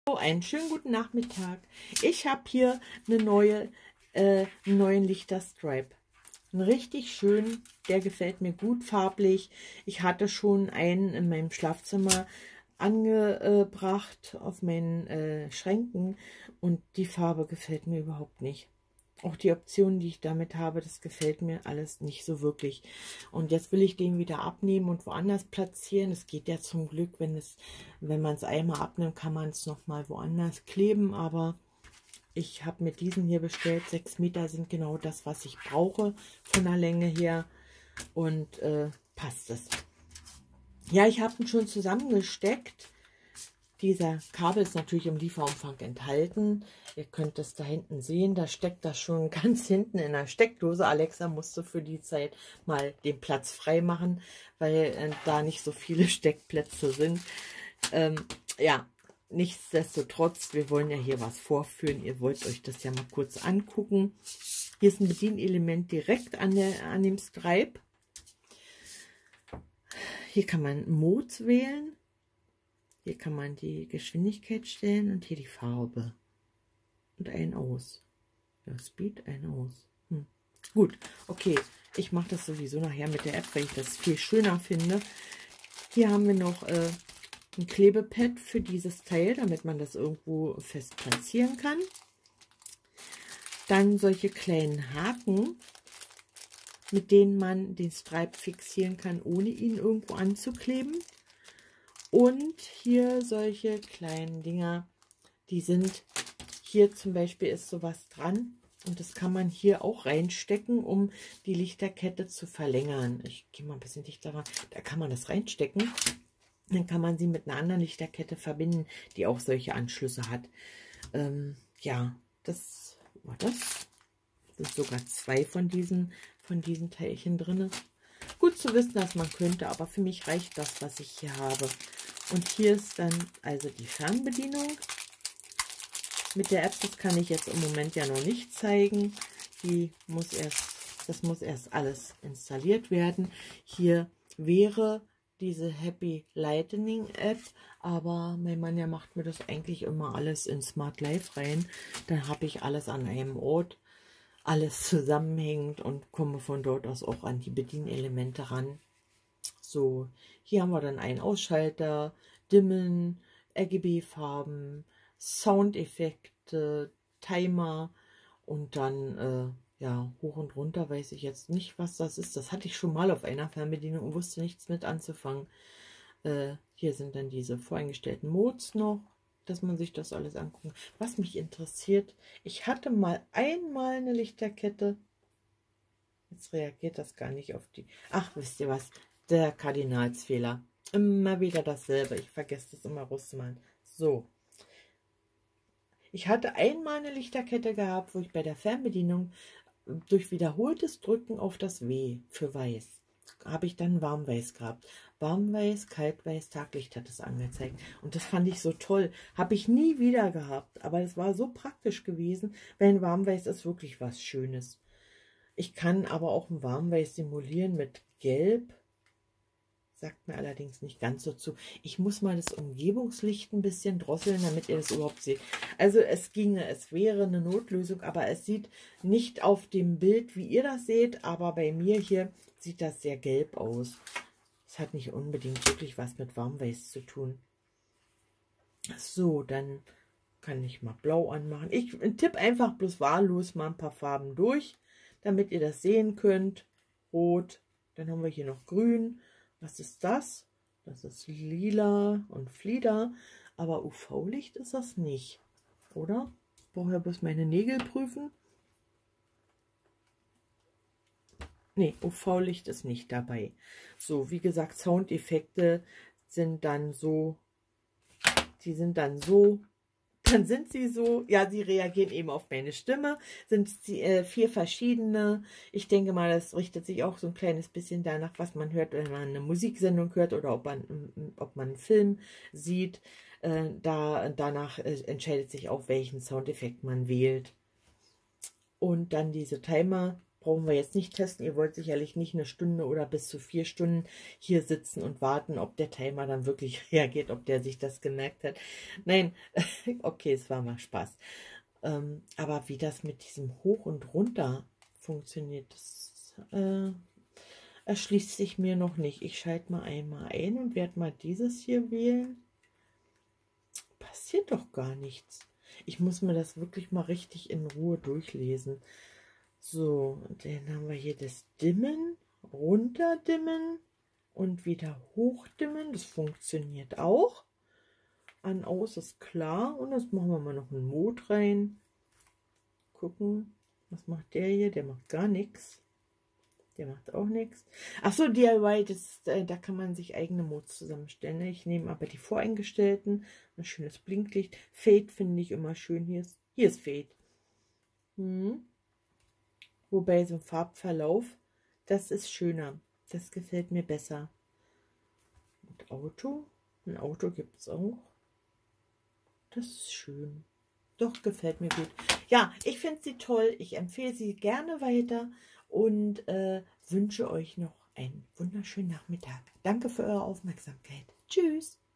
Einen schönen guten Nachmittag. Ich habe hier einen neuen Lichterstripe. Einen richtig schön, der gefällt mir gut farblich. Ich hatte schon einen in meinem Schlafzimmer angebracht auf meinen Schränken und die Farbe gefällt mir überhaupt nicht. Auch die Optionen, die ich damit habe, das gefällt mir alles nicht so wirklich. Und jetzt will ich den wieder abnehmen und woanders platzieren. Es geht ja zum Glück, wenn man es einmal abnimmt, kann man es nochmal woanders kleben. Aber ich habe mir diesen hier bestellt. 6 Meter sind genau das, was ich brauche von der Länge her. Und passt es. Ja, ich habe ihn schon zusammengesteckt. Dieser Kabel ist natürlich im Lieferumfang enthalten. Ihr könnt es da hinten sehen. Da steckt das schon ganz hinten in der Steckdose. Alexa musste für die Zeit mal den Platz frei machen, weil da nicht so viele Steckplätze sind. Ja, nichtsdestotrotz, wir wollen ja hier was vorführen. Ihr wollt euch das ja mal kurz angucken. Hier ist ein Bedienelement direkt an dem Stripe. Hier kann man Modes wählen. Hier kann man die Geschwindigkeit stellen und hier die Farbe. Und ein Aus. Ja, Speed, ein Aus. Gut, okay. Ich mache das sowieso nachher mit der App, weil ich das viel schöner finde. Hier haben wir noch ein Klebepad für dieses Teil, damit man das irgendwo fest platzieren kann. Dann solche kleinen Haken, mit denen man den Stripe fixieren kann, ohne ihn irgendwo anzukleben. Und hier solche kleinen Dinger, die sind, hier zum Beispiel ist sowas dran und das kann man hier auch reinstecken, um die Lichterkette zu verlängern. Ich gehe mal ein bisschen dichter ran, da kann man das reinstecken. Dann kann man sie mit einer anderen Lichterkette verbinden, die auch solche Anschlüsse hat. Ja, das war das. Sind sogar 2 von diesen Teilchen drin. Gut zu wissen, dass man könnte, aber für mich reicht das, was ich hier habe. Und hier ist dann also die Fernbedienung. Mit der App, das kann ich jetzt im Moment ja noch nicht zeigen. Das muss erst alles installiert werden. Hier wäre diese Happy Lightning App, aber mein Mann, der macht mir das eigentlich immer alles in Smart Life rein. Dann habe ich alles an einem Ort, alles zusammenhängt und komme von dort aus auch an die Bedienelemente ran. So, hier haben wir dann einen Ausschalter, Dimmen, RGB-Farben, Soundeffekte, Timer und dann, ja, hoch und runter weiß ich jetzt nicht, was das ist. Das hatte ich schon mal auf einer Fernbedienung und wusste nichts mit anzufangen. Hier sind dann diese voreingestellten Modes noch, dass man sich das alles anguckt. Was mich interessiert, ich hatte mal einmal eine Lichterkette. Jetzt reagiert das gar nicht auf die... Ach, wisst ihr was? Der Kardinalsfehler. Immer wieder dasselbe. Ich vergesse das immer rauszumachen. So. Ich hatte einmal eine Lichterkette gehabt, wo ich bei der Fernbedienung durch wiederholtes Drücken auf das W für Weiß habe ich dann Warmweiß gehabt. Warmweiß, Kaltweiß, Taglicht hat es angezeigt. Und das fand ich so toll. Habe ich nie wieder gehabt. Aber es war so praktisch gewesen, weil Warmweiß ist wirklich was Schönes. Ich kann aber auch ein Warmweiß simulieren mit Gelb. Sagt mir allerdings nicht ganz so zu. Ich muss mal das Umgebungslicht ein bisschen drosseln, damit ihr das überhaupt seht. Also es wäre eine Notlösung, aber es sieht nicht auf dem Bild, wie ihr das seht, aber bei mir hier sieht das sehr gelb aus. Es hat nicht unbedingt wirklich was mit Warmweiß zu tun. So, dann kann ich mal blau anmachen. Ich tippe einfach bloß wahllos mal ein paar Farben durch, damit ihr das sehen könnt. Rot, dann haben wir hier noch grün. Was ist das? Das ist lila und Flieder, aber UV-Licht ist das nicht, oder? Ich brauche ja bloß meine Nägel prüfen. Nee, UV-Licht ist nicht dabei. So, wie gesagt, Soundeffekte sind dann so, dann sind sie so, ja, sie reagieren eben auf meine Stimme, sind 4 verschiedene. Ich denke mal, das richtet sich auch so ein kleines bisschen danach, was man hört, wenn man eine Musiksendung hört oder ob man einen Film sieht. Danach entscheidet sich auch, welchen Soundeffekt man wählt. Und dann diese Timer, brauchen wir jetzt nicht testen. Ihr wollt sicherlich nicht eine Stunde oder bis zu 4 Stunden hier sitzen und warten, ob der Timer dann wirklich reagiert, ob der sich das gemerkt hat. Nein, okay, es war mal Spaß. Aber wie das mit diesem Hoch und Runter funktioniert, das erschließt sich mir noch nicht. Ich schalte mal einmal ein und werde mal dieses hier wählen. Passiert doch gar nichts. Ich muss mir das wirklich mal richtig in Ruhe durchlesen. So, und dann haben wir hier das Dimmen, Runterdimmen und wieder Hochdimmen. Das funktioniert auch. An, aus ist klar. Und jetzt machen wir mal noch einen Mode rein. Gucken, was macht der hier? Der macht gar nichts. Der macht auch nichts. Achso, DIY, da kann man sich eigene Modes zusammenstellen. Ne? Ich nehme aber die voreingestellten. Ein schönes Blinklicht. Fade finde ich immer schön. Hier ist Fade. Wobei so ein Farbverlauf, das ist schöner. Das gefällt mir besser. Und Auto. Ein Auto gibt es auch. Das ist schön. Doch, gefällt mir gut. Ja, ich finde sie toll. Ich empfehle sie gerne weiter und wünsche euch noch einen wunderschönen Nachmittag. Danke für eure Aufmerksamkeit. Tschüss.